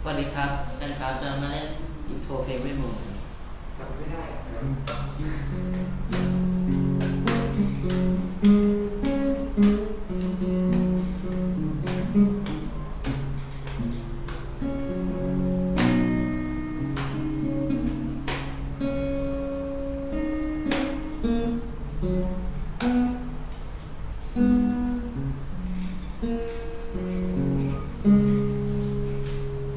สวัสดีครับกันครับจะมาเล่นอินโทรเพลงเวทมนต์จำไม่ได้